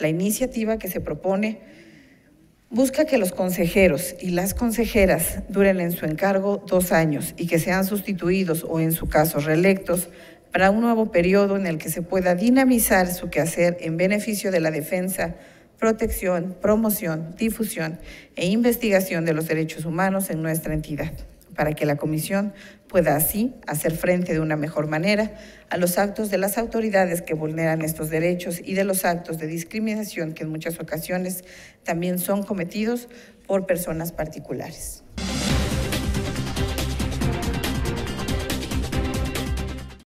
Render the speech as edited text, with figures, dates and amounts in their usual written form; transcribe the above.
La iniciativa que se propone busca que los consejeros y las consejeras duren en su encargo 2 años y que sean sustituidos o, en su caso, reelectos para un nuevo periodo en el que se pueda dinamizar su quehacer en beneficio de la defensa, protección, promoción, difusión e investigación de los derechos humanos en nuestra entidad, para que la Comisión pueda así hacer frente de una mejor manera a los actos de las autoridades que vulneran estos derechos y de los actos de discriminación que en muchas ocasiones también son cometidos por personas particulares.